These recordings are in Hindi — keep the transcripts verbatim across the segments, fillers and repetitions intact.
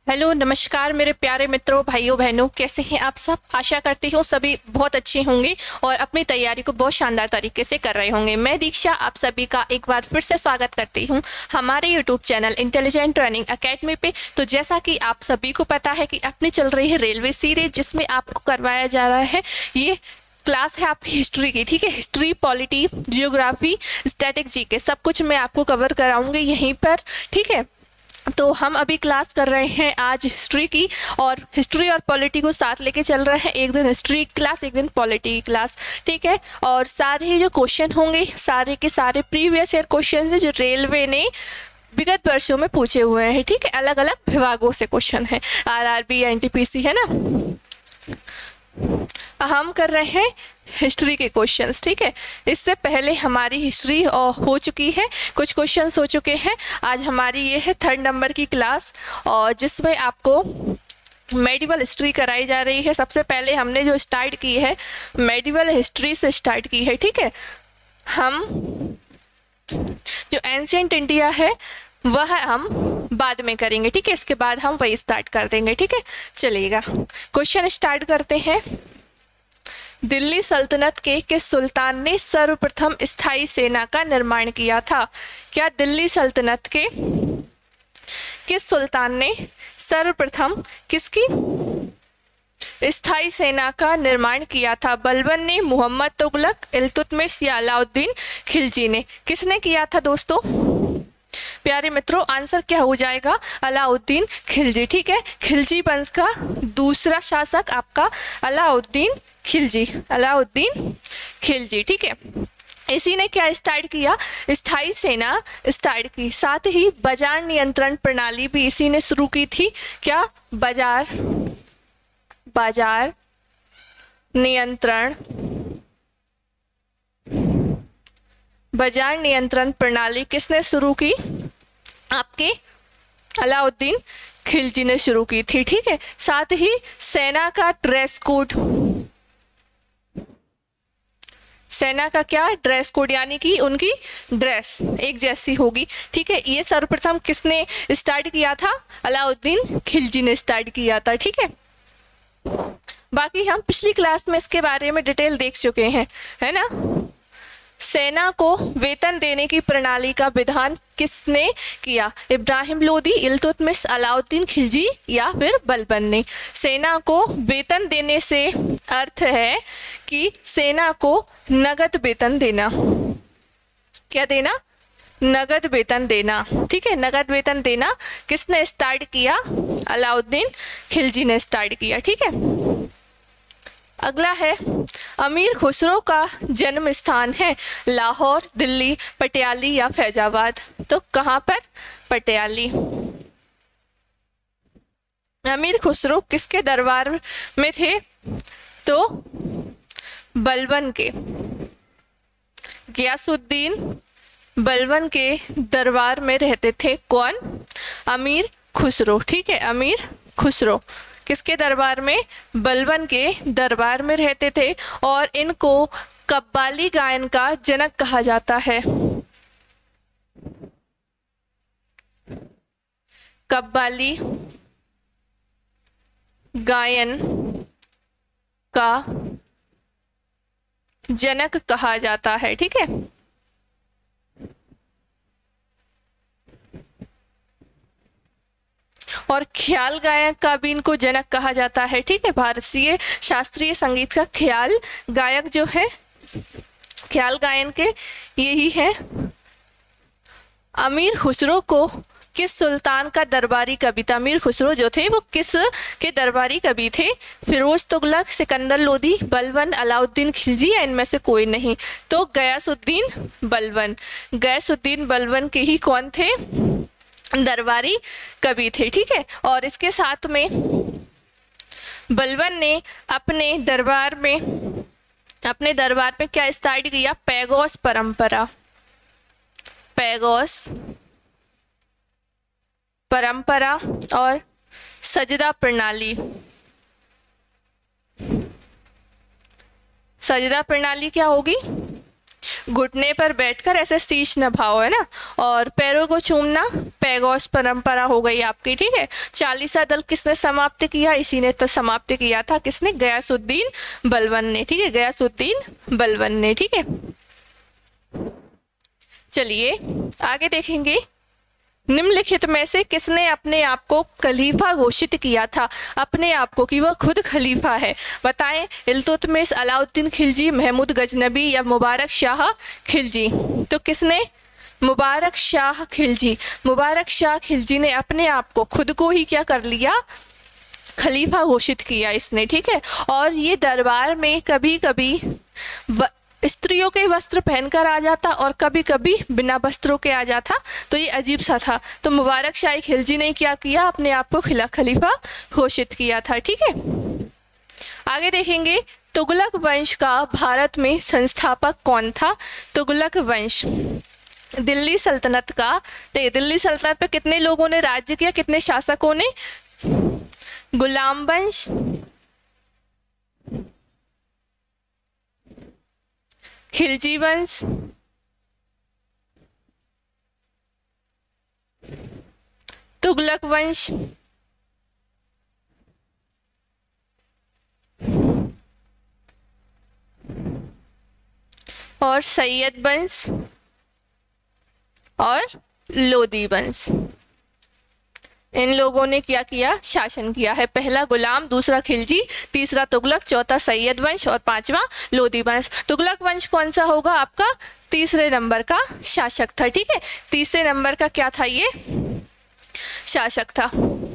हेलो नमस्कार मेरे प्यारे मित्रों, भाइयों बहनों, कैसे हैं आप सब। आशा करती हूँ सभी बहुत अच्छे होंगे और अपनी तैयारी को बहुत शानदार तरीके से कर रहे होंगे। मैं दीक्षा आप सभी का एक बार फिर से स्वागत करती हूँ हमारे YouTube channel intelligent training academy पे। तो जैसा कि आप सभी को पता है कि अपनी चल रही है रेलवे सीरीज, जिसमें आपको करवाया जा रहा है ये क्लास है आपकी हिस्ट्री की। ठीक है, history, polity, geography, static, GK सब कुछ मैं आपको कवर कराऊंगी यहीं पर। ठीक है, तो हम अभी क्लास कर रहे हैं आज हिस्ट्री की, और हिस्ट्री और पॉलिटी को साथ लेके चल रहे हैं। एक दिन हिस्ट्री क्लास, एक दिन पॉलिटी क्लास। ठीक है, और सारे ही जो क्वेश्चन होंगे सारे के सारे प्रीवियस ईयर क्वेश्चन है जो रेलवे ने विगत वर्षों में पूछे हुए हैं। ठीक है, अलग अलग विभागों से क्वेश्चन है, आरआरबी, एनटीपीसी, है ना। हम कर रहे हैं हिस्ट्री के क्वेश्चंस। ठीक है, इससे पहले हमारी हिस्ट्री हो चुकी है, कुछ क्वेश्चंस हो चुके हैं। आज हमारी ये है थर्ड नंबर की क्लास, और जिसमें आपको मेडिवल हिस्ट्री कराई जा रही है। सबसे पहले हमने जो स्टार्ट की है मेडिवल हिस्ट्री से स्टार्ट की है। ठीक है, हम जो एंशिएंट इंडिया है वह हम बाद में करेंगे। ठीक है, इसके बाद हम वही स्टार्ट कर देंगे। ठीक है, चलिएगा क्वेश्चन स्टार्ट करते हैं। दिल्ली सल्तनत के किस सुल्तान ने सर्वप्रथम स्थायी सेना का निर्माण किया था? क्या दिल्ली सल्तनत के किस सुल्तान ने सर्वप्रथम किसकी स्थायी सेना का निर्माण किया था? बलबन ने, मोहम्मद तुगलक, इल्तुतमिश या अलाउद्दीन खिलजी ने? किसने किया था दोस्तों? प्यारे मित्रों, आंसर क्या हो जाएगा? अलाउद्दीन खिलजी। ठीक है, खिलजी वंश का दूसरा शासक आपका अलाउद्दीन खिलजी, अलाउद्दीन खिलजी। ठीक है, इसी ने क्या स्टार्ट किया? स्थायी सेना स्टार्ट की। साथ ही बाजार नियंत्रण प्रणाली भी इसी ने शुरू की थी। क्या? बाजार बाजार नियंत्रण बाजार नियंत्रण प्रणाली किसने शुरू की? आपके अलाउद्दीन खिलजी ने शुरू की थी। ठीक है, साथ ही सेना का ड्रेस कोड, सेना का क्या ड्रेस कोड, यानी कि उनकी ड्रेस एक जैसी होगी। ठीक है, ये सर्वप्रथम किसने स्टार्ट किया था? अलाउद्दीन खिलजी ने स्टार्ट किया था। ठीक है, बाकी हम पिछली क्लास में इसके बारे में डिटेल देख चुके हैं, है ना। सेना को वेतन देने की प्रणाली का विधान किसने किया? इब्राहिम लोदी, इल्तुतमिश, अलाउद्दीन खिलजी या फिर बलबन ने? सेना को वेतन देने से अर्थ है कि सेना को नगद वेतन देना। क्या देना? नगद वेतन देना। ठीक है, नगद वेतन देना किसने स्टार्ट किया? अलाउद्दीन खिलजी ने स्टार्ट किया। ठीक है, अगला है अमीर खुसरो का जन्म स्थान है लाहौर, दिल्ली, पटियाली या फैजाबाद? तो कहाँ पर? पटियाली। अमीर खुसरो किसके दरबार में थे? तो बलबन के, गियासुद्दीन बलबन के दरबार में रहते थे। कौन? अमीर खुसरो। ठीक है, अमीर खुसरो किसके दरबार में? बलबन के दरबार में रहते थे, और इनको कव्वाली गायन का जनक कहा जाता है। कव्वाली गायन का जनक कहा जाता है। ठीक है, और ख्याल गायक का भी इनको जनक कहा जाता है। ठीक है, भारतीय शास्त्रीय संगीत का ख्याल गायक जो है, ख्याल गायन के यही है। अमीर खुसरो को किस सुल्तान का दरबारी कवि था? अमीर खुसरो जो थे वो किस के दरबारी कवि थे? फिरोज तुगलक, सिकंदर लोदी, बलबन, अलाउद्दीन खिलजी या इनमें से कोई नहीं? तो गयासुद्दीन बलबन, गयासुद्दीन बलबन के ही कौन थे? दरबारी कवि थे। ठीक है, और इसके साथ में बलबन ने अपने दरबार में अपने दरबार में क्या स्टार्ट किया? पैगोस परंपरा, पैगोस परंपरा और सजदा प्रणाली। सजदा प्रणाली क्या होगी? घुटने पर बैठकर ऐसे शीश नभाओ, है ना। और पैरों को चूमना पैगॉस परंपरा हो गई आपकी, ठीक है। चालीसा दल किसने समाप्त किया? इसी ने तो समाप्त किया था। किसने? गयासुद्दीन बलबन ने, ठीक है, गयासुद्दीन बलबन ने, ठीक है। चलिए आगे देखेंगे। निम्नलिखित में से किसने अपने आप को खलीफा घोषित किया था? अपने आप को कि वह खुद खलीफा है, बताएं। इल्तुतमिश, अलाउद्दीन खिलजी, महमूद गजनबी या मुबारक शाह खिलजी? तो किसने? मुबारक शाह खिलजी। मुबारक शाह खिलजी ने अपने आप को खुद को ही क्या कर लिया? खलीफा घोषित किया इसने, ठीक है। और ये दरबार में कभी कभी स्त्रियों के वस्त्र पहनकर आ जाता और कभी कभी बिना वस्त्रों के आ जाता, तो ये अजीब सा था। तो मुबारक शाह खिलजी ने क्या किया? अपने आप को खिला खलीफा घोषित किया था, ठीक है। आगे देखेंगे। तुगलक वंश का भारत में संस्थापक कौन था? तुगलक वंश दिल्ली सल्तनत का, दिल्ली सल्तनत पे कितने लोगों ने राज्य किया? कितने शासकों ने? गुलाम वंश, खिलजी वंश, तुगलक वंश, और सैयद वंश और लोदी वंश। इन लोगों ने क्या किया? शासन किया है। पहला गुलाम, दूसरा खिलजी, तीसरा तुगलक, चौथा सैयद वंश और पांचवा लोदी वंश। तुगलक वंश कौन सा होगा आपका? तीसरे नंबर का शासक था, ठीक है। तीसरे नंबर का क्या था? ये शासक था।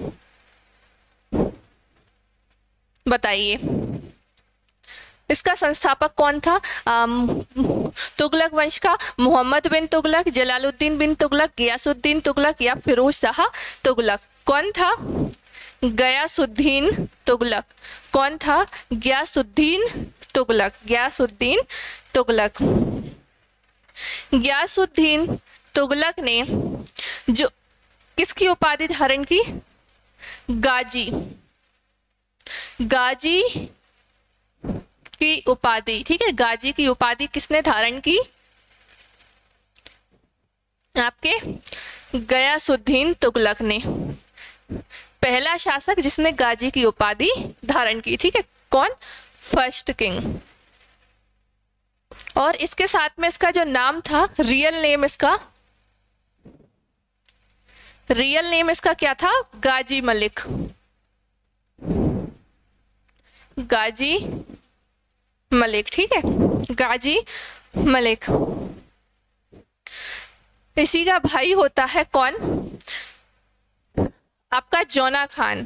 बताइए इसका संस्थापक कौन था? तुगलक वंश का मोहम्मद बिन तुगलक, जलालुद्दीन बिन तुगलक, गयासुद्दीन तुगलक या फिरोज शाह तुगलक? कौन था? गयासुद्दीन तुगलक। कौन था? गयासुद्दीन तुगलक। गयासुद्दीन तुगलक। गयासुद्दीन तुगलक ने जो किसकी उपाधि धारण की? गाजी। गाजी की उपाधि, ठीक है। गाजी की उपाधि किसने धारण की? आपके गयासुद्दीन तुगलक ने। पहला शासक जिसने गाजी की उपाधि धारण की, ठीक है। कौन? First king. और इसके साथ में इसका जो नाम था, रियल नेम इसका, रियल नेम इसका क्या था? गाजी मलिक। गाजी मलिक, ठीक है, गाजी मलिक। इसी का भाई होता है कौन? आपका जोना खान।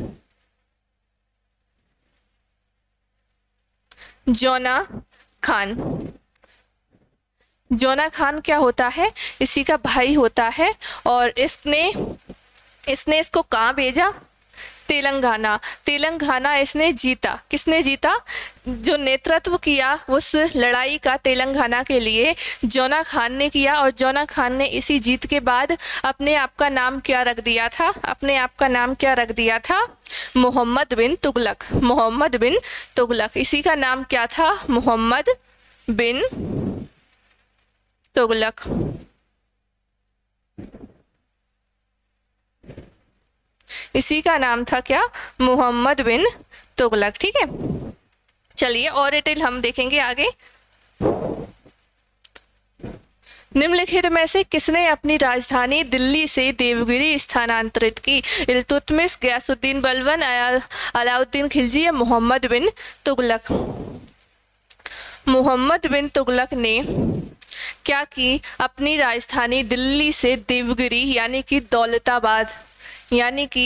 जोना खान। जोना खान क्या होता है? इसी का भाई होता है। और इसने इसने इसको कहाँ भेजा? तेलंगाना। तेलंगाना इसने जीता। किसने जीता? जो नेतृत्व किया उस लड़ाई का तेलंगाना के लिए जोना खान ने किया। और जोना खान ने इसी जीत के बाद अपने आप का नाम क्या रख दिया था? अपने आप का नाम क्या रख दिया था? मोहम्मद बिन तुगलक। मोहम्मद बिन तुगलक। इसी का नाम क्या था? मोहम्मद बिन तुगलक। इसी का नाम था क्या? मोहम्मद बिन तुगलक, ठीक है। चलिए और डिटेल हम देखेंगे आगे। निम्नलिखित में से किसने अपनी राजधानी दिल्ली से देवगिरी स्थानांतरित की? इल्तुतमिश, गयासुद्दीन बलबन, अलाउद्दीन खिलजी या मोहम्मद बिन तुगलक? मोहम्मद बिन तुगलक ने क्या की? अपनी राजधानी दिल्ली से देवगिरी यानी कि दौलताबाद यानी कि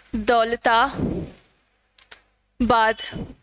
दौलताबाद।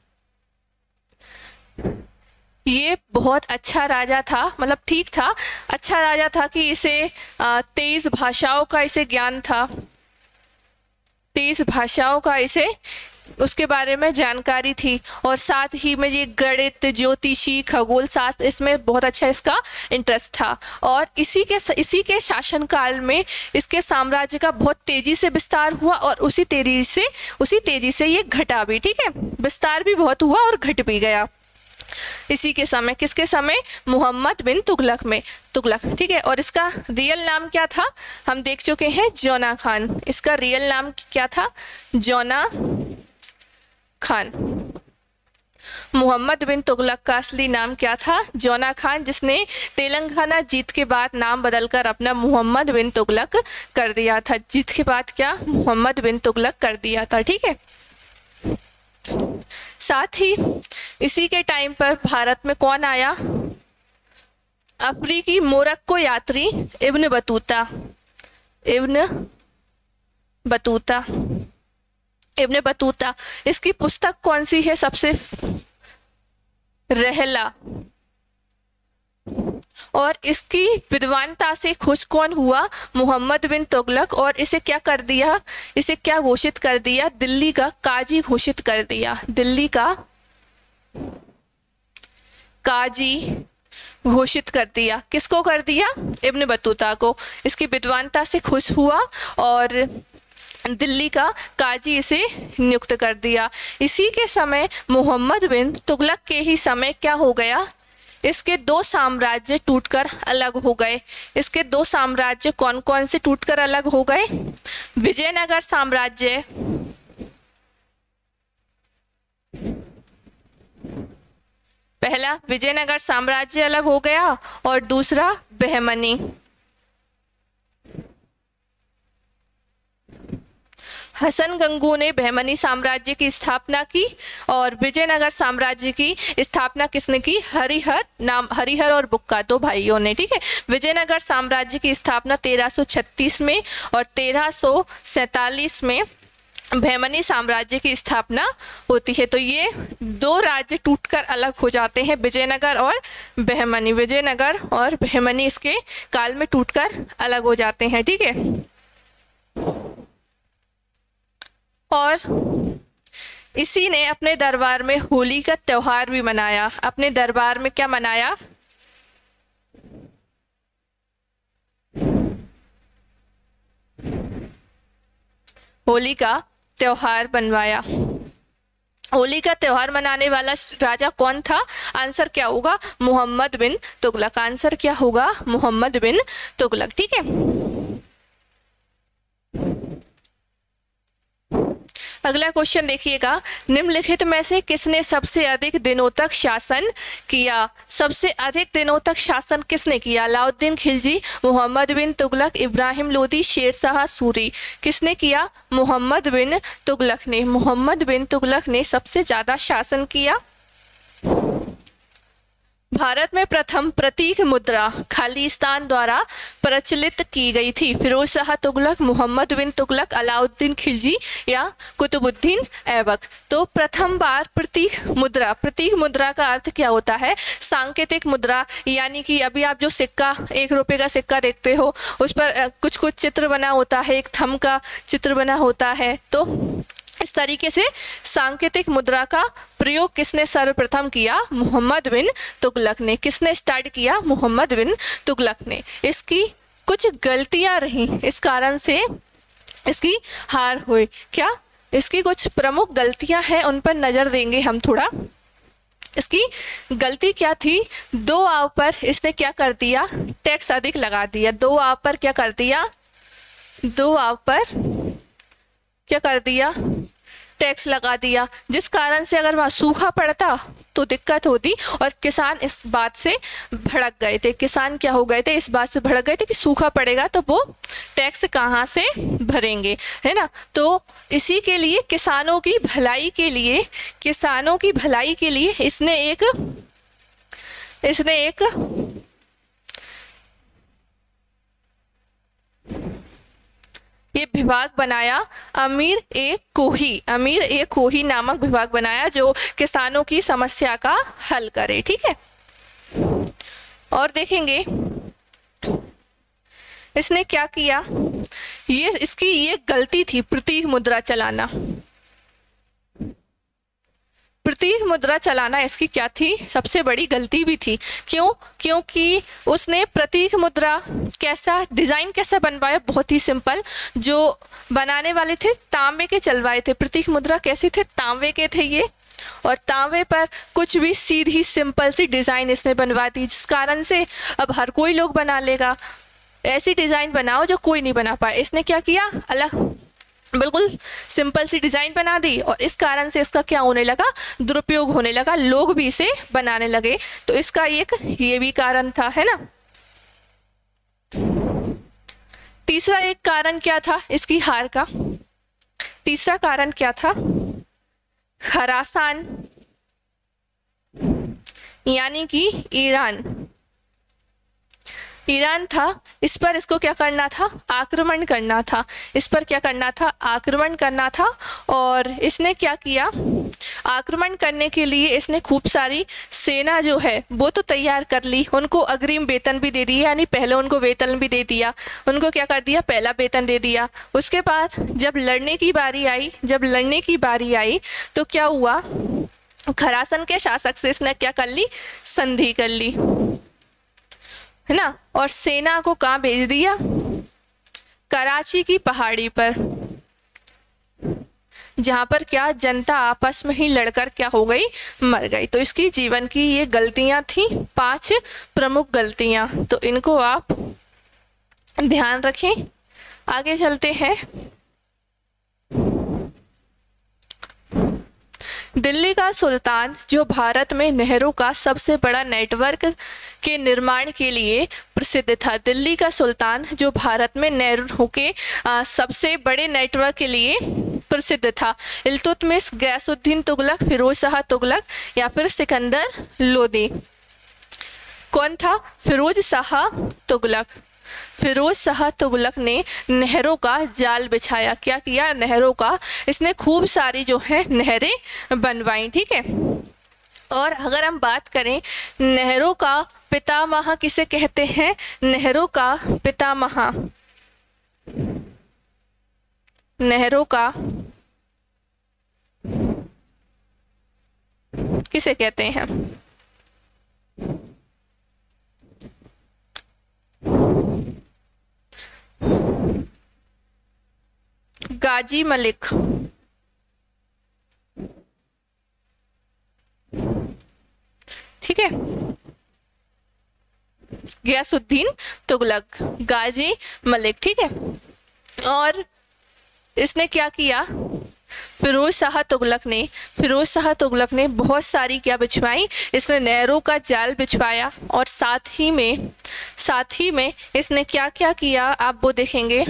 ये बहुत अच्छा राजा था, मतलब ठीक था, अच्छा राजा था कि इसे तेईस भाषाओं का इसे ज्ञान था। तेईस भाषाओं का इसे उसके बारे में जानकारी थी। और साथ ही में ये गणित, ज्योतिषी, खगोल शास्त्र, इसमें बहुत अच्छा इसका इंटरेस्ट था। और इसी के इसी के शासनकाल में इसके साम्राज्य का बहुत तेजी से विस्तार हुआ और उसी तेजी से उसी तेजी से ये घटा भी, ठीक है। विस्तार भी बहुत हुआ और घट भी गया। इसी के समय, किसके समय? मोहम्मद बिन तुगलक में, तुगलक, ठीक है। और इसका रियल नाम क्या था हम देख चुके हैं, जौना खान। इसका रियल नाम क्या था? जौना खान। मोहम्मद बिन तुगलक का असली नाम क्या था? जौना खान, जिसने तेलंगाना जीत के बाद नाम बदलकर अपना मोहम्मद बिन तुगलक कर दिया था। जीत के बाद क्या? मोहम्मद बिन तुगलक कर दिया था, ठीक है। साथ ही इसी के टाइम पर भारत में कौन आया? अफ्रीकी मोरक्को यात्री Ibn Battuta, Ibn Battuta, Ibn Battuta. इसकी पुस्तक कौन सी है? सबसे रहला। और इसकी विद्वानता से खुश कौन हुआ? मोहम्मद बिन तुगलक। और इसे क्या कर दिया? इसे क्या घोषित कर दिया? दिल्ली का काजी घोषित कर दिया। दिल्ली का काजी घोषित कर दिया। किसको कर दिया? इब्न बतूता को। इसकी विद्वानता से खुश हुआ और दिल्ली का काजी इसे नियुक्त कर दिया। इसी के समय मोहम्मद बिन तुगलक के ही समय क्या हो गया? इसके दो साम्राज्य टूटकर अलग हो गए। इसके दो साम्राज्य कौन कौन से टूटकर अलग हो गए? विजयनगर साम्राज्य, पहला विजयनगर साम्राज्य अलग हो गया और दूसरा बहमनी। हसन गंगू ने बहमनी साम्राज्य की स्थापना की और विजयनगर साम्राज्य की स्थापना किसने की? हरिहर नाम, हरिहर और बुक्का, दो भाइयों ने, ठीक है। विजयनगर साम्राज्य की स्थापना तेरह सौ छत्तीस में और तेरह सौ सैतालीस में बहमनी साम्राज्य की स्थापना होती है। तो ये दो राज्य टूटकर अलग हो जाते हैं, विजयनगर और बहमनी। विजयनगर और बहमनी इसके काल में टूटकर अलग हो जाते हैं, ठीक है। और इसी ने अपने दरबार में होली का त्योहार भी मनाया। अपने दरबार में क्या मनाया? होली का त्योहार बनवाया। होली का त्योहार मनाने वाला राजा कौन था? आंसर क्या होगा? मोहम्मद बिन तुगलक। आंसर क्या होगा? मोहम्मद बिन तुगलक, ठीक है। अगला क्वेश्चन देखिएगा, निम्नलिखित में से किसने सबसे अधिक दिनों तक शासन किया? सबसे अधिक दिनों तक शासन किसने किया? अलाउद्दीन खिलजी, मोहम्मद बिन तुगलक, इब्राहिम लोदी, शेर शाह सूरी। किसने किया? मोहम्मद बिन तुगलक ने। मोहम्मद बिन तुगलक ने सबसे ज्यादा शासन किया। भारत में प्रथम प्रतीक मुद्रा खालिस्तान द्वारा प्रचलित की गई थी। फिरोज शाह तुगलक, मोहम्मद बिन तुगलक, अलाउद्दीन खिलजी या कुतुबुद्दीन ऐबक। तो प्रथम बार प्रतीक मुद्रा, प्रतीक मुद्रा का अर्थ क्या होता है? सांकेतिक मुद्रा, यानी कि अभी आप जो सिक्का, एक रुपए का सिक्का देखते हो, उस पर कुछ कुछ चित्र बना होता है, एक थंब का चित्र बना होता है। तो इस तरीके से सांकेतिक मुद्रा का प्रयोग किसने सर्वप्रथम किया? मोहम्मद बिन तुगलक ने। किसने स्टार्ट किया? मोहम्मद बिन तुगलक ने। इसकी कुछ गलतियां रही, इस कारण से इसकी हार हुई। क्या? इसकी कुछ प्रमुख गलतियां हैं, उन पर नजर देंगे हम थोड़ा। इसकी गलती क्या थी? दो आव पर इसने क्या कर दिया? टैक्स अधिक लगा दिया। दो आव पर क्या कर दिया? दो आव पर क्या कर दिया? टैक्स लगा दिया, जिस कारण से अगर वहाँ सूखा पड़ता तो दिक्कत होती और किसान इस बात से भड़क गए थे। किसान क्या हो गए थे? इस बात से भड़क गए थे कि सूखा पड़ेगा तो वो टैक्स कहाँ से भरेंगे, है ना। तो इसी के लिए, किसानों की भलाई के लिए, किसानों की भलाई के लिए इसने एक इसने एक ये विभाग बनाया, अमीर ए कोही, अमीर ए कोही नामक विभाग बनाया जो किसानों की समस्या का हल करे, ठीक है। और देखेंगे इसने क्या किया। ये इसकी ये गलती थी, प्रतीक मुद्रा चलाना। प्रतीक मुद्रा चलाना इसकी क्या थी? सबसे बड़ी गलती भी थी। क्यों? क्योंकि उसने प्रतीक मुद्रा कैसा डिजाइन कैसा बनवाया? बहुत ही सिंपल। जो बनाने वाले थे तांबे के चलवाए थे। प्रतीक मुद्रा कैसे थे? तांबे के थे ये। और तांबे पर कुछ भी सीधी सिंपल सी डिज़ाइन इसने बनवा दी, जिस कारण से अब हर कोई लोग बना लेगा। ऐसी डिज़ाइन बनाओ जो कोई नहीं बना पाए। इसने क्या किया, अलग बिल्कुल सिंपल सी डिज़ाइन बना दी और इस कारण से इसका क्या होने लगा, दुरुपयोग होने लगा, लोग भी इसे बनाने लगे। तो इसका एक ये भी कारण था, है ना। तीसरा एक कारण क्या था इसकी हार का, तीसरा कारण क्या था, खरासान यानी कि ईरान ईरान था। इस पर इसको क्या करना था, आक्रमण करना था। इस पर क्या करना था, आक्रमण करना था। और इसने क्या किया, आक्रमण करने के लिए इसने खूब सारी सेना जो है वो तो तैयार कर ली, उनको अग्रिम वेतन भी दे दिया, यानी पहले उनको वेतन भी दे दिया, उनको क्या कर दिया, पहला वेतन दे दिया। उसके बाद जब लड़ने की बारी आई जब लड़ने की बारी आई तो क्या हुआ, खरासन के शासक से इसने क्या कर ली, संधि कर ली, है ना। और सेना को कहाँ भेज दिया, कराची की पहाड़ी पर, जहां पर क्या जनता आपस में ही लड़कर क्या हो गई, मर गई। तो इसकी जीवन की ये गलतियां थी, पांच प्रमुख गलतियां, तो इनको आप ध्यान रखें। आगे चलते हैं। दिल्ली का सुल्तान जो भारत में नहरों का सबसे बड़ा नेटवर्क के निर्माण के लिए प्रसिद्ध था। दिल्ली का सुल्तान जो भारत में नहरों के आ, सबसे बड़े नेटवर्क के लिए प्रसिद्ध था। इल्तुतमिश, गयासुद्दीन तुगलक, फिरोज शाह तुगलक या फिर सिकंदर लोदी। कौन था, फिरोज शाह तुगलक। फिरोज शाह तुगलक ने नहरों का जाल बिछाया। क्या किया, नहरों का, इसने खूब सारी जो है नहरें बनवाई, ठीक है। और अगर हम बात करें नहरों का पितामह किसे कहते हैं, नहरों का पितामह, नहरों का किसे कहते हैं, गाजी मलिक, ठीक है, गयासुद्दीन तुगलक, गाजी मलिक, ठीक है। और इसने क्या किया, फिरोज शाह तुगलक ने फिरोज शाह तुगलक ने बहुत सारी क्या बिछवाई, इसने नहरों का जाल बिछवाया। और साथ ही में साथ ही में इसने क्या क्या किया, आप वो देखेंगे।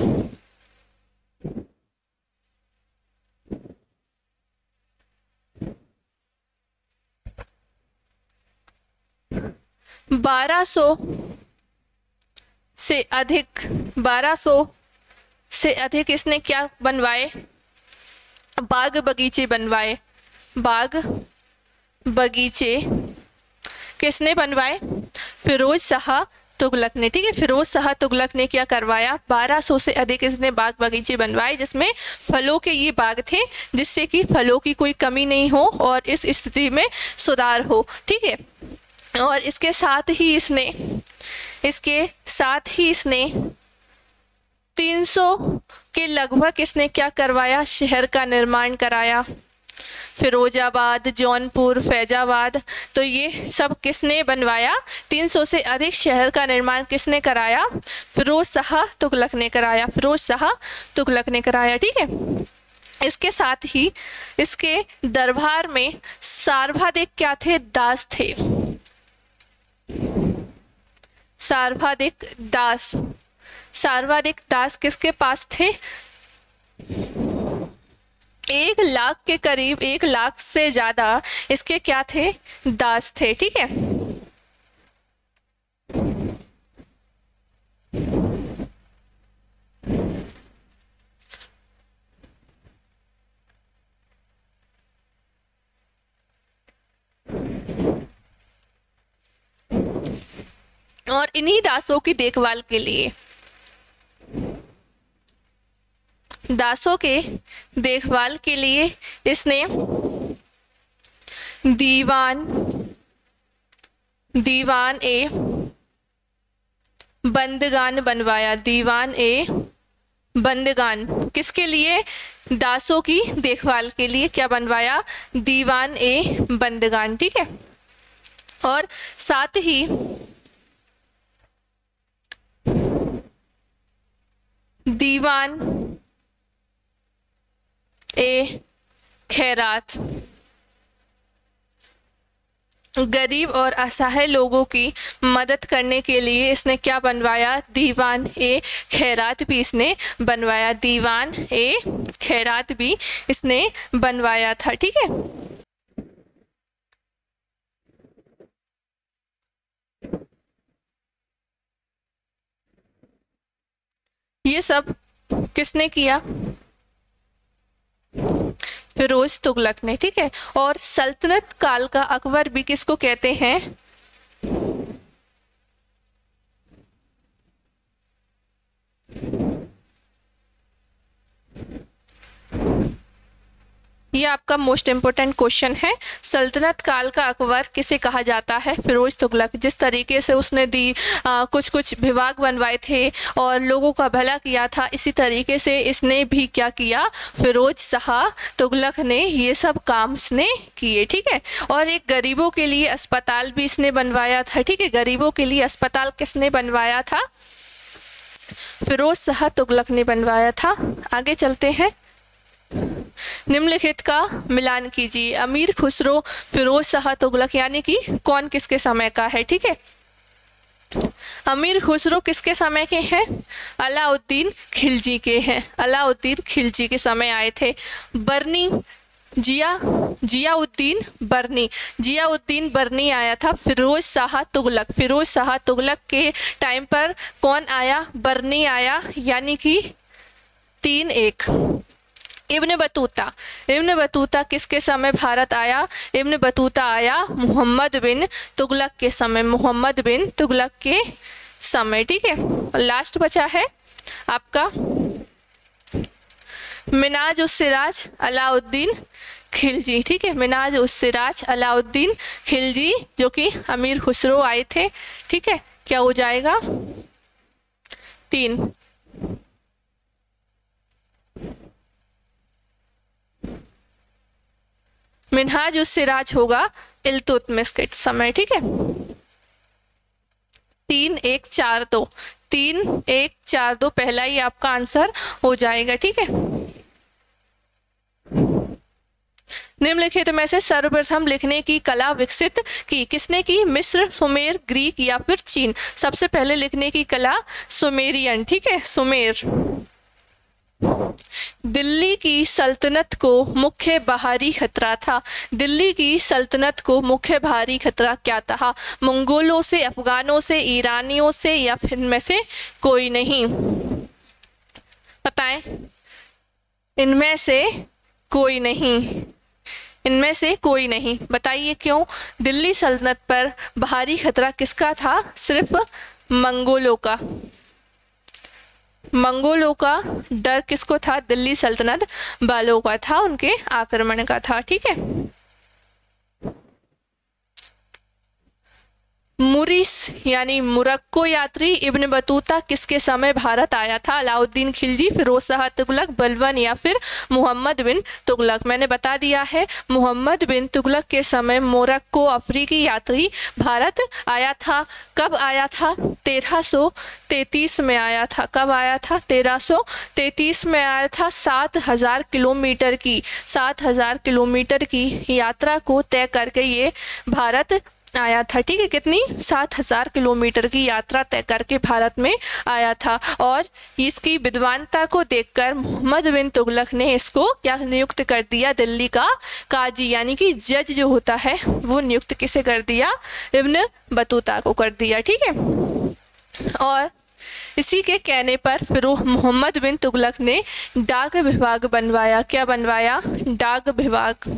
बारह सौ से अधिक बारह सौ से अधिक इसने क्या बनवाए, बाग बगीचे बनवाए। बाग बगीचे किसने बनवाए, फिरोज शाह तुगलक ने, ठीक है। फिरोज शाह तुगलक ने क्या करवाया, बारह सौ से अधिक इसने बाग बगीचे बनवाए, जिसमें फलों के ये बाग थे, जिससे कि फलों की कोई कमी नहीं हो और इस स्थिति में सुधार हो, ठीक है। और इसके साथ ही इसने इसके साथ ही इसने तीन सौ के लगभग इसने क्या करवाया, शहर का निर्माण कराया। फिरोजाबाद, जौनपुर, फैजाबाद, तो ये सब किसने बनवाया, तीन सौ से अधिक शहर का निर्माण किसने कराया, फिरोज शाह तुगलक ने कराया, फिरोज शाह तुगलक ने कराया, ठीक है। इसके साथ ही इसके दरबार में सर्वाधिक क्या थे, दास थे, सर्वाधिक दास सर्वाधिक दास किसके पास थे, एक लाख के करीब, एक लाख से ज्यादा इसके क्या थे, दास थे, ठीक है। और इन्हीं दासों की देखभाल के लिए दासों के देखभाल के लिए इसने दीवान दीवान ए बंदगान बनवाया, दीवान ए बंदगान, किसके लिए? दासों की देखभाल के लिए क्या बनवाया? दीवान ए बंदगान, ठीक है। और साथ ही दीवान ए खैरात, गरीब और असहाय लोगों की मदद करने के लिए इसने क्या बनवाया? दीवान ए खैरात भी इसने बनवाया, दीवान ए खैरात भी इसने बनवाया था, ठीक है। ये सब किसने किया? फिरोज तुगलक ने, ठीक है। और सल्तनत काल का अकबर भी किसको कहते हैं? ये आपका मोस्ट इम्पोर्टेंट क्वेश्चन है। सल्तनत काल का अकबर किसे कहा जाता है? फिरोज तुगलक। जिस तरीके से उसने दी आ, कुछ कुछ विभाग बनवाए थे और लोगों का भला किया था, इसी तरीके से इसने भी क्या किया? फिरोज शाह तुगलक ने ये सब काम इसने किए, ठीक है। और एक गरीबों के लिए अस्पताल भी इसने बनवाया था, ठीक है। गरीबों के लिए अस्पताल किसने बनवाया था? फिरोज शाह तुगलक ने बनवाया था। आगे चलते हैं। निम्नलिखित का मिलान कीजिए। अमीर खुसरो फिरोज शाह तुगलक यानी कि कौन किसके समय का है, ठीक है। अमीर खुसरो किसके समय के हैं? अलाउद्दीन खिलजी के हैं। अलाउद्दीन खिलजी के समय आए थे। बरनी जिया जियाउद्दीन बरनी जियाउद्दीन बरनी आया था फिरोज शाह तुगलक। फिरोज शाह तुगलक के टाइम पर कौन आया? बरनी आया, यानी कि तीन एक। इब्न बतूता इब्न बतूता किसके समय भारत आया? इब्न बतूता आया मोहम्मद बिन तुगलक के समय, मोहम्मद बिन तुगलक के समय, ठीक है। और लास्ट बचा है आपका मिनाज उस सिराज अलाउद्दीन खिलजी, ठीक है। मिनाज उस सिराज अलाउद्दीन खिलजी जो कि अमीर खुसरो आए थे, ठीक है। क्या हो जाएगा? तीन। मिनहाज उस सिराज होगा इल्तुतमिश के समय, ठीक है। तीन एक चार दो तीन एक चार दो पहला ही आपका आंसर हो जाएगा, ठीक है। निम्नलिखित में से सर्वप्रथम लिखने की कला विकसित की किसने की? मिस्र, सुमेर, ग्रीक या फिर चीन? सबसे पहले लिखने की कला सुमेरियन, ठीक है, सुमेर। दिल्ली की सल्तनत को मुख्य बाहरी खतरा था। दिल्ली की सल्तनत को मुख्य बाहरी खतरा क्या था? मंगोलों से, अफगानों से, ईरानियों से या फिर इनमें से कोई नहीं? बताएं। इनमें से कोई नहीं, इनमें से कोई नहीं। बताइए क्यों? दिल्ली सल्तनत पर बाहरी खतरा किसका था? सिर्फ मंगोलों का। मंगोलों का डर किसको था? दिल्ली सल्तनत वालों का था, उनके आक्रमण का था, ठीक है। मुरिस यानी मुरक्को यात्री इब्न बतूता किसके समय भारत आया था? अलाउद्दीन खिलजी, फिरोज शाह तुगलक, बलबन या फिर मोहम्मद बिन तुगलक? मैंने बता दिया है मोहम्मद बिन तुगलक के समय मोरक्को अफ्रीकी यात्री भारत आया था। कब आया था? तेरह सौ तैतीस में आया था। कब आया था? तेरह सौ तैतीस में आया था। सात हजार किलोमीटर की सात हजार किलोमीटर की यात्रा को तय करके ये भारत आया था, ठीक है। कितनी? सात हजार किलोमीटर की यात्रा तय करके भारत में आया था। और इसकी विद्वानता को देखकर मोहम्मद बिन तुगलक ने इसको क्या नियुक्त कर दिया? दिल्ली का काजी यानी कि जज जो होता है वो नियुक्त किसे कर दिया? इब्न बतूता को कर दिया, ठीक है। और इसी के कहने पर फिर मोहम्मद बिन तुगलक ने डाक विभाग बनवाया। क्या बनवाया? डाक विभाग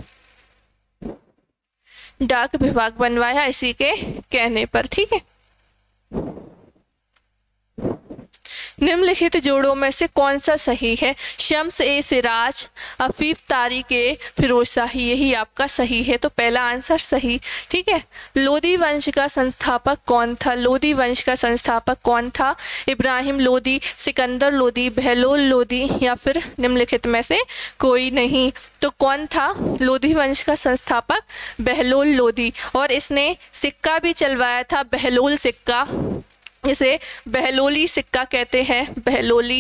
डाक विभाग बनवाया इसी के कहने पर, ठीक है। निम्नलिखित जोड़ों में से कौन सा सही है? शम्स ए सिराज, अफीफ तारिक ए फिरोज शाही, यही आपका सही है। तो पहला आंसर सही, ठीक है। लोदी वंश का संस्थापक कौन था? लोदी वंश का संस्थापक कौन था? इब्राहिम लोदी, सिकंदर लोदी, बहलोल लोदी या फिर निम्नलिखित में से कोई नहीं। तो कौन था लोदी वंश का संस्थापक? बहलोल लोदी। और इसने सिक्का भी चलवाया था, बहलोल सिक्का, इसे बहलोली सिक्का कहते हैं, बहलोली।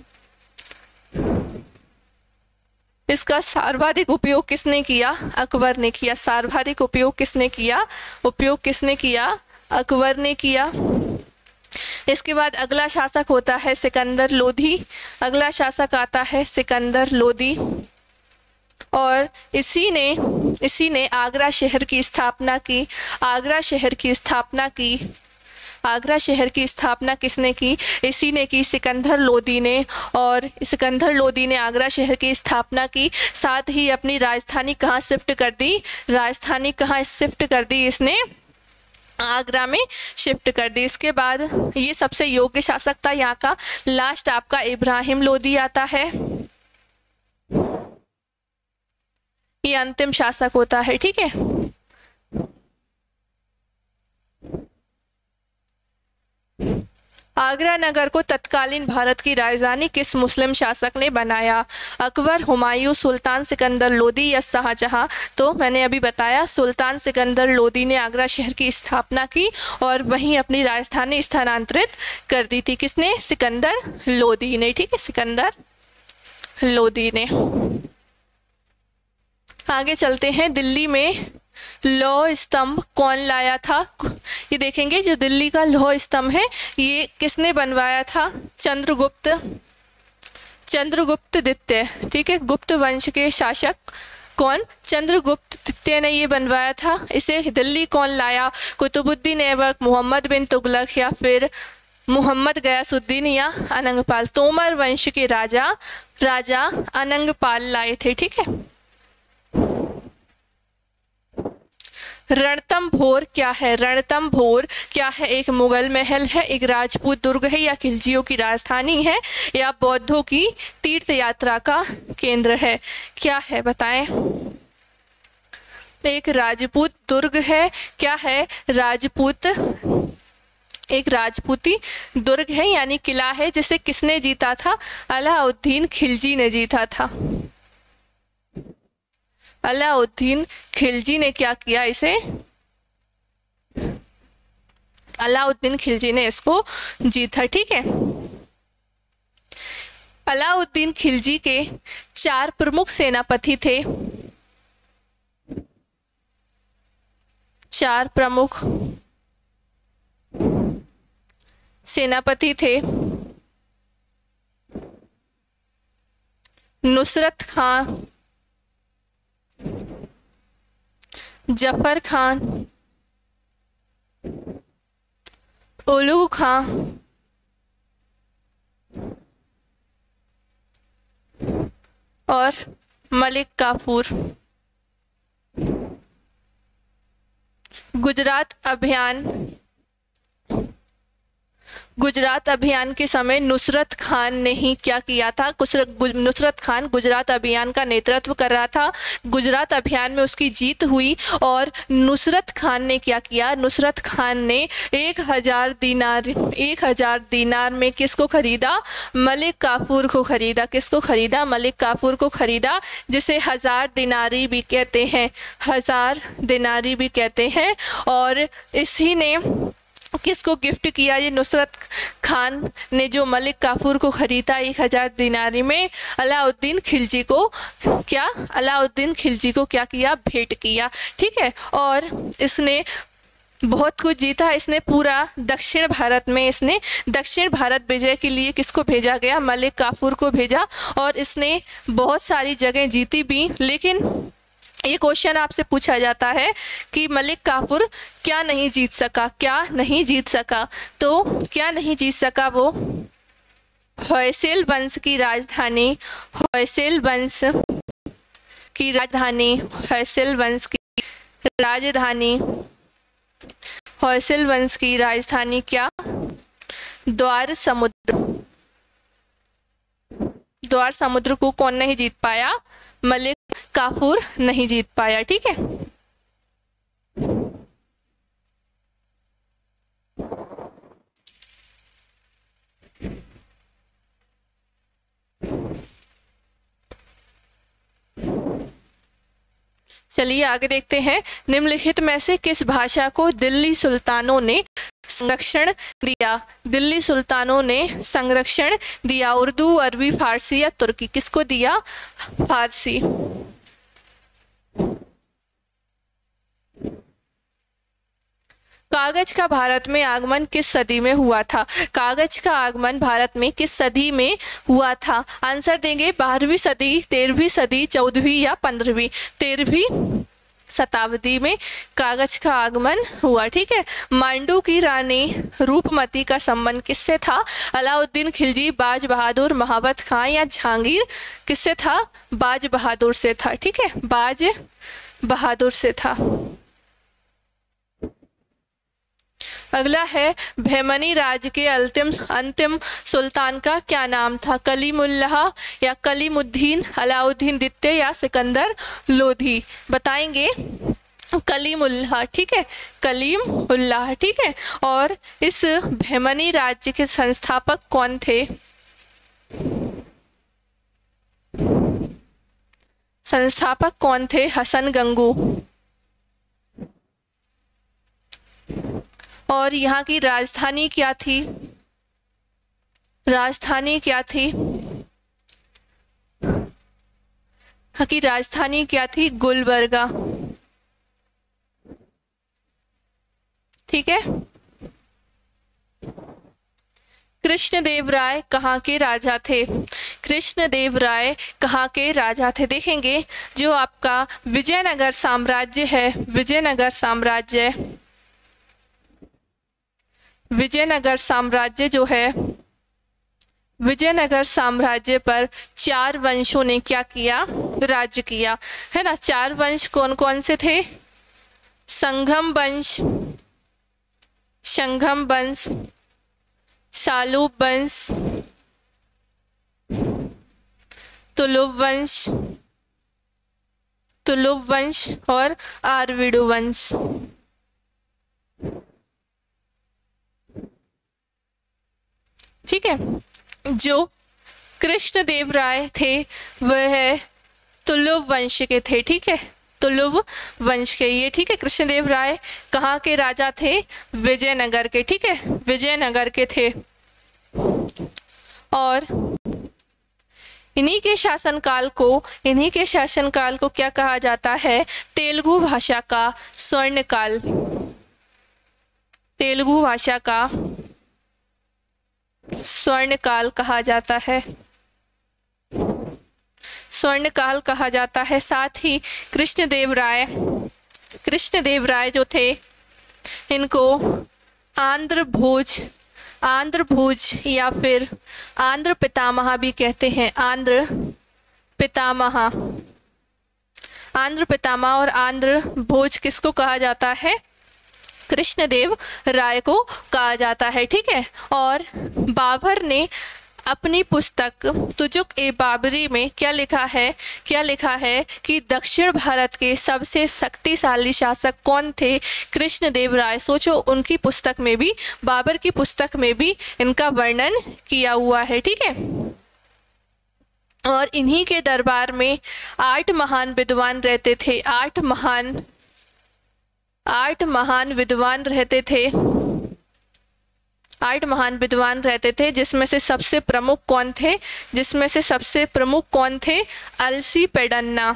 इसका सर्वाधिक उपयोग किसने किया? अकबर ने किया। सर्वाधिक उपयोग किसने किया? उपयोग किसने किया? अकबर ने किया। इसके बाद अगला शासक होता है सिकंदर लोधी। अगला शासक आता है सिकंदर लोधी और इसी ने इसी ने आगरा शहर की स्थापना की। आगरा शहर की स्थापना की आगरा शहर की स्थापना किसने की? इसी ने की, सिकंदर लोदी ने। और सिकंदर लोदी ने आगरा शहर की स्थापना की, साथ ही अपनी राजधानी कहाँ शिफ्ट कर दी? राजधानी कहाँ शिफ्ट कर दी इसने? आगरा में शिफ्ट कर दी। इसके बाद ये सबसे योग्य शासक था यहाँ का। लास्ट आपका इब्राहिम लोदी आता है, ये अंतिम शासक होता है, ठीक है। आगरा नगर को तत्कालीन भारत की राजधानी किस मुस्लिम शासक ने बनाया? अकबर, हुमायूं, सुल्तान सिकंदर लोदी या शाहजहां? तो मैंने अभी बताया सुल्तान सिकंदर लोदी ने आगरा शहर की स्थापना की और वहीं अपनी राजधानी स्थानांतरित कर दी थी। किसने? सिकंदर लोदी ने, ठीक है, सिकंदर लोदी ने। आगे चलते हैं। दिल्ली में लौह स्तंभ कौन लाया था? ये देखेंगे, जो दिल्ली का लौह स्तंभ है ये किसने बनवाया था? चंद्रगुप्त चंद्रगुप्त द्वितीय, ठीक है, गुप्त वंश के शासक कौन? चंद्रगुप्त द्वितीय ने ये बनवाया था। इसे दिल्ली कौन लाया? कुतुबुद्दीन ऐबक, मोहम्मद बिन तुगलक या फिर मोहम्मद गयासुद्दीन या अनंगपाल? तोमर वंश के राजा राजा अनंगपाल लाए थे, ठीक है। रणथंभौर क्या है? रणथंभौर क्या है? एक मुगल महल है, एक राजपूत दुर्ग है या खिलजियों की राजधानी है या बौद्धों की तीर्थ यात्रा का केंद्र है? क्या है बताएं? एक राजपूत दुर्ग है। क्या है? राजपूत एक राजपूती दुर्ग है यानी किला है, जिसे किसने जीता था? अलाउद्दीन खिलजी ने जीता था। अलाउद्दीन खिलजी ने क्या किया? इसे अलाउद्दीन खिलजी ने इसको जीता, ठीक है। अलाउद्दीन खिलजी के चार प्रमुख सेनापति थे। चार प्रमुख सेनापति थे। नुसरत खान, जफर खान, उलुग खान और मलिक काफूर। गुजरात अभियान गुजरात अभियान के समय नुसरत खान ने ही क्या किया था? नुसरत खान गुजरात अभियान का नेतृत्व कर रहा था। गुजरात अभियान में उसकी जीत हुई और नुसरत खान ने क्या किया? नुसरत खान ने एक हजार दीनार एक हजार दीनार में किसको खरीदा? मलिक काफूर को खरीदा। किसको खरीदा? मलिक काफूर को खरीदा, जिसे हजार दिनारी भी कहते हैं। हजार दिनारी भी कहते हैं। और इसी ने किसको गिफ्ट किया? ये नुसरत खान ने जो मलिक काफूर को खरीदा एक हजार दिनारी में, अलाउद्दीन खिलजी को क्या अलाउद्दीन खिलजी को क्या किया? भेंट किया, ठीक है। और इसने बहुत कुछ जीता। इसने पूरा दक्षिण भारत में इसने दक्षिण भारत विजय के लिए किसको भेजा गया? मलिक काफूर को भेजा। और इसने बहुत सारी जगह जीती भी। लेकिन ये क्वेश्चन आपसे पूछा जाता है कि मलिक काफूर क्या नहीं जीत सका? क्या नहीं जीत सका? तो क्या नहीं जीत सका? वो होयसल वंश की राजधानी होयसल वंश की राजधानी होयसल वंश की राजधानी होयसल वंश की राजधानी क्या? द्वार समुद्र द्वार समुद्र को कौन नहीं जीत पाया? मलिक काफूर नहीं जीत पाया। ठीक है, चलिए आगे देखते हैं। निम्नलिखित में से किस भाषा को दिल्ली सुल्तानों ने संरक्षण दिया? दिल्ली सुल्तानों ने संरक्षण दिया। उर्दू, अरबी, फारसी या तुर्की? किसको दिया? फारसी। कागज का भारत में आगमन किस सदी में हुआ था? कागज का आगमन भारत में किस सदी में हुआ था? आंसर देंगे बारहवीं सदी, तेरहवीं सदी, चौदहवीं या पंद्रहवीं? तेरहवीं शताब्दी में कागज का आगमन हुआ। ठीक है, मांडू की रानी रूपमती का संबंध किससे था? अलाउद्दीन खिलजी, बाज बहादुर, महाबत खां या जहांगीर? किससे था? बाज बहादुर से था। ठीक है, बाज बहादुर से था। अगला है, बहमनी राज्य के अंतिम अंतिम सुल्तान का क्या नाम था? कलीमुल्लाह या कलीमुद्दीन, अलाउद्दीन द्वितीय या सिकंदर लोधी? बताएंगे कलीमुल्लाह। ठीक है, कलीमुल्लाह। ठीक है, और इस बहमनी राज्य के संस्थापक कौन थे? संस्थापक कौन थे? हसन गंगू। और यहाँ की राजधानी क्या थी? राजधानी क्या थी? यहाँ की राजधानी क्या थी? गुलबर्गा। ठीक है, कृष्णदेव राय कहाँ के राजा थे? कृष्णदेव राय कहाँ के राजा थे? देखेंगे जो आपका विजयनगर साम्राज्य है, विजयनगर साम्राज्य विजयनगर साम्राज्य जो है, विजयनगर साम्राज्य पर चार वंशों ने क्या किया? राज्य किया, है ना। चार वंश कौन कौन से थे? संगम वंश, संगम वंश, सालूब वंश, तुलुव वंश, तुलुव वंश और आरविडु वंश। ठीक है, जो कृष्णदेव राय थे वह तुलुव वंश के थे। ठीक है, तुलुव वंश के ये। ठीक है, कृष्णदेव राय कहाँ के राजा थे? विजयनगर के। ठीक है, विजयनगर के थे। और इन्हीं के शासनकाल को इन्हीं के शासनकाल को क्या कहा जाता है? तेलुगु भाषा का स्वर्णकाल। तेलुगु भाषा का स्वर्णकाल कहा जाता है, स्वर्णकाल कहा जाता है। साथ ही कृष्णदेव राय कृष्णदेव राय जो थे, इनको आंध्र भोज आंध्र भोज या फिर आंध्र पितामह भी कहते हैं। आंध्र पितामह आंध्र पितामह और आंध्र भोज किसको कहा जाता है? कृष्णदेव राय को कहा जाता है। ठीक है, और बाबर ने अपनी पुस्तक तुजुक ए बाबरी में क्या लिखा है? क्या लिखा है कि दक्षिण भारत के सबसे शक्तिशाली शासक कौन थे? कृष्णदेव राय। सोचो, उनकी पुस्तक में भी, बाबर की पुस्तक में भी इनका वर्णन किया हुआ है। ठीक है, और इन्हीं के दरबार में आठ महान विद्वान रहते थे। आठ महान आठ महान विद्वान रहते थे आठ महान विद्वान रहते थे जिसमें से सबसे प्रमुख कौन थे? जिसमें से सबसे प्रमुख कौन थे? अलसी पेडन्ना।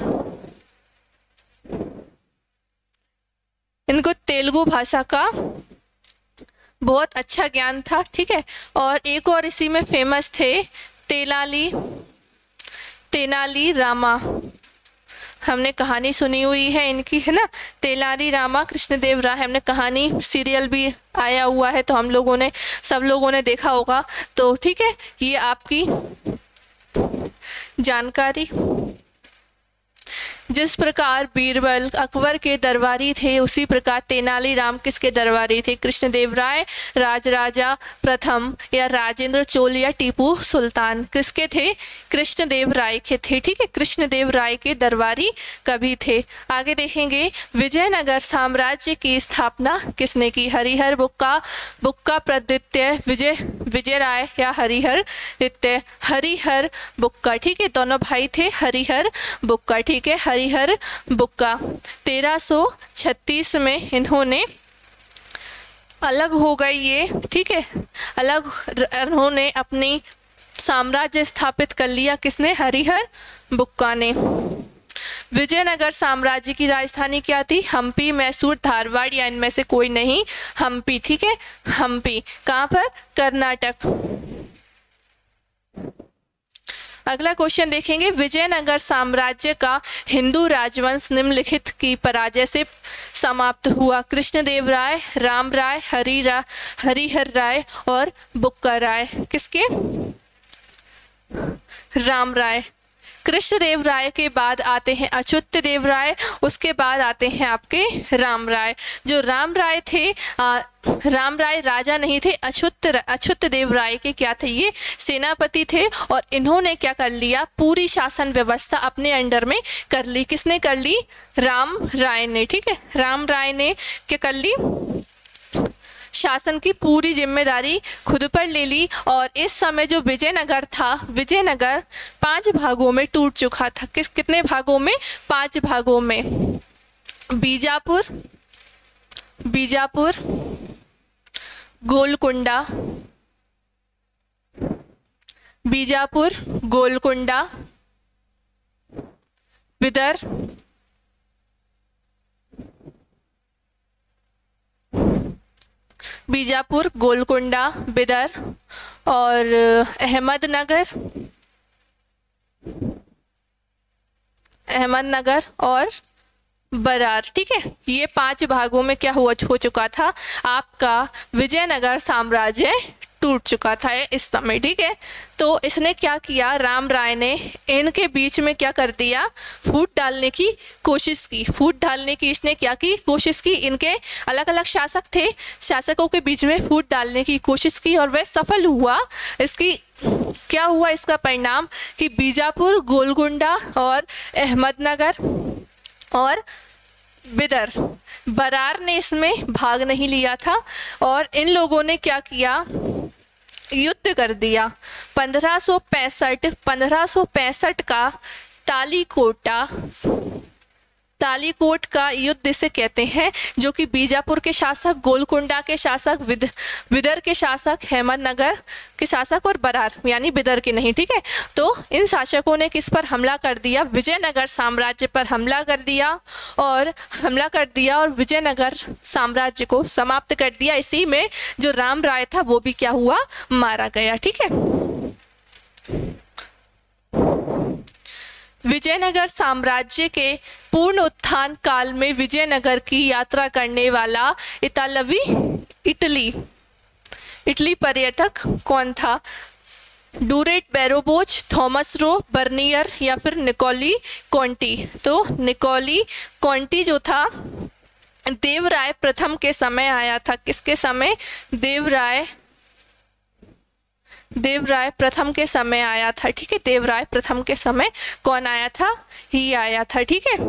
इनको तेलुगु भाषा का बहुत अच्छा ज्ञान था। ठीक है, और एक और इसी में फेमस थे, तेनाली तेनाली रामा। हमने कहानी सुनी हुई है इनकी, है ना, तेनाली रामा कृष्णदेव राय। हमने कहानी सीरियल भी आया हुआ है, तो हम लोगों ने सब लोगों ने देखा होगा। तो ठीक है, ये आपकी जानकारी। जिस प्रकार बीरबल अकबर के दरबारी थे उसी प्रकार तेनालीराम किसके दरबारी थे? कृष्णदेव राय, राजराजा प्रथम या राजेंद्र चोल या टीपू सुल्तान? किसके थे? कृष्णदेव राय के थे। ठीक है, कृष्णदेव राय के दरबारी कभी थे। आगे देखेंगे, विजयनगर साम्राज्य की स्थापना किसने की? हरिहर बुक्का, बुक्का प्रद्वितीय, विजय विजय राय या हरिहर द्वितीय? हरिहर बुक्का। ठीक है, दोनों भाई थे हरिहर बुक्का। ठीक है, हरिहर बुक्का। तेरह सौ छत्तीस में इन्होंने अलग हो गए ये। ठीक है, अलग इन्होंने अपनी साम्राज्य स्थापित कर लिया। किसने? हरिहर बुक्का ने। विजयनगर साम्राज्य की राजधानी क्या थी? हम्पी, मैसूर, धारवाड़ या इनमें से कोई नहीं? हम्पी। ठीक है, हम्पी। कहाँ पर? कर्नाटक। अगला क्वेश्चन देखेंगे, विजयनगर साम्राज्य का हिंदू राजवंश निम्नलिखित की पराजय से समाप्त हुआ? कृष्णदेव राय, राम राय, हरि रा, हरिहर राय और बुक्का राय? किसके? राम राय। कृष्णदेव राय के बाद आते हैं अच्युत देव राय, उसके बाद आते हैं आपके राम राय। जो राम राय थे, आ, राम राय राजा नहीं थे, अच्युत अच्युत देव राय के क्या थे? ये सेनापति थे। और इन्होंने क्या कर लिया? पूरी शासन व्यवस्था अपने अंडर में कर ली। किसने कर ली? राम राय ने। ठीक है, राम राय ने क्या कर ली? शासन की पूरी जिम्मेदारी खुद पर ले ली। और इस समय जो विजयनगर था, विजयनगर पांच भागों में टूट चुका था। किस कितने भागों में? पांच भागों में। बीजापुर, बीजापुर, गोलकुंडा, बीजापुर, गोलकुंडा, बिदर, बीजापुर, गोलकुंडा, बिदर और अहमदनगर, अहमदनगर और बरार। ठीक है, ये पांच भागों में क्या हुआ हो चुका था? आपका विजयनगर साम्राज्य टूट चुका था इस समय। ठीक है, तो इसने क्या किया? राम राय ने इनके बीच में क्या कर दिया? फूट डालने की कोशिश की। फूट डालने की इसने क्या की? कोशिश की। इनके अलग अलग शासक थे, शासकों के बीच में फूट डालने की कोशिश की और वह सफल हुआ। इसकी क्या हुआ? इसका परिणाम कि बीजापुर, गोलकुंडा और अहमदनगर और बिदर, बरार ने इसमें भाग नहीं लिया था। और इन लोगों ने क्या किया? युद्ध कर दिया। पंद्रह सौ पैंसठ पंद्रह सौ पैंसठ का तालीकोटा तालीकोट का युद्ध इसे कहते हैं, जो कि बीजापुर के शासक, गोलकुंडा के शासक, विद विदर के शासक, अहमदनगर के शासक और बरार यानी बिदर के नहीं। ठीक है, तो इन शासकों ने किस पर हमला कर दिया? विजयनगर साम्राज्य पर हमला कर दिया और हमला कर दिया और विजयनगर साम्राज्य को समाप्त कर दिया। इसी में जो राम राय था वो भी क्या हुआ? मारा गया। ठीक है, विजयनगर साम्राज्य के पूर्ण उत्थान काल में विजयनगर की यात्रा करने वाला इतालवी इटली इटली पर्यटक कौन था? डूरेट बैरोबोच, थॉमस रो, बर्नियर या फिर निकोली कॉन्टी? तो निकोली कॉन्टी जो था देवराय प्रथम के समय आया था। किसके समय? देवराय देवराय प्रथम के समय आया था। ठीक है, देवराय प्रथम के समय कौन आया था? ही आया था। ठीक है,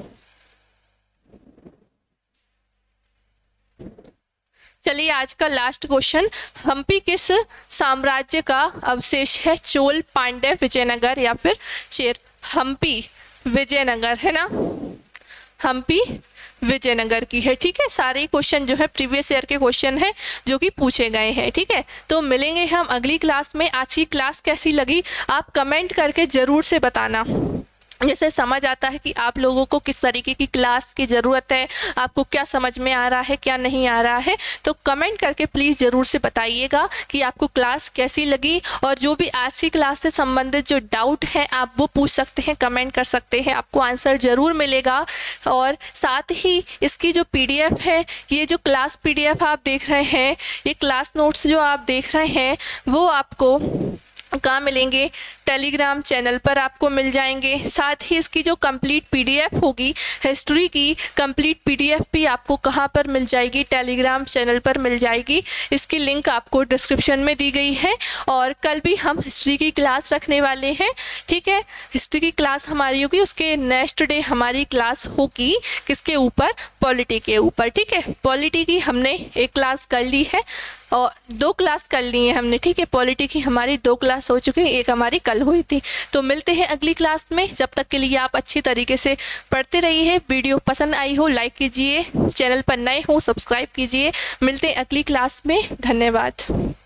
चलिए आज का लास्ट क्वेश्चन, हम्पी किस साम्राज्य का अवशेष है? चोल, पांड्य, विजयनगर या फिर चेर? हम्पी विजयनगर है ना, हम्पी विजयनगर की है। ठीक है, सारे क्वेश्चन जो है प्रीवियस ईयर के क्वेश्चन है जो कि पूछे गए हैं। ठीक है, तो मिलेंगे हम अगली क्लास में। आज की क्लास कैसी लगी आप कमेंट करके ज़रूर से बताना। जैसे समझ आता है कि आप लोगों को किस तरीके की क्लास की ज़रूरत है, आपको क्या समझ में आ रहा है, क्या नहीं आ रहा है, तो कमेंट करके प्लीज़ ज़रूर से बताइएगा कि आपको क्लास कैसी लगी। और जो भी आज की क्लास से संबंधित जो डाउट है आप वो पूछ सकते हैं, कमेंट कर सकते हैं, आपको आंसर ज़रूर मिलेगा। और साथ ही इसकी जो पीडीएफ है, ये जो क्लास पीडीएफ आप देख रहे हैं, ये क्लास नोट्स जो आप देख रहे हैं वो आपको कहाँ मिलेंगे? टेलीग्राम चैनल पर आपको मिल जाएंगे। साथ ही इसकी जो कंप्लीट पीडीएफ होगी हिस्ट्री की, कंप्लीट पीडीएफ भी आपको कहाँ पर मिल जाएगी, टेलीग्राम चैनल पर मिल जाएगी। इसकी लिंक आपको डिस्क्रिप्शन में दी गई है। और कल भी हम हिस्ट्री की क्लास रखने वाले हैं, ठीक है। हिस्ट्री की क्लास हमारी होगी, उसके नेक्स्ट डे हमारी क्लास होगी किसके ऊपर, पॉलिटी के ऊपर, ठीक है। पॉलिटी की हमने एक क्लास कर ली है और दो क्लास कर ली है हमने, ठीक है। पॉलिटी की हमारी दो क्लास हो चुकी है, एक हमारी कल हुई थी। तो मिलते हैं अगली क्लास में, जब तक के लिए आप अच्छी तरीके से पढ़ते रहिए। वीडियो पसंद आई हो लाइक कीजिए, चैनल पर नए हो सब्सक्राइब कीजिए। मिलते हैं अगली क्लास में, धन्यवाद।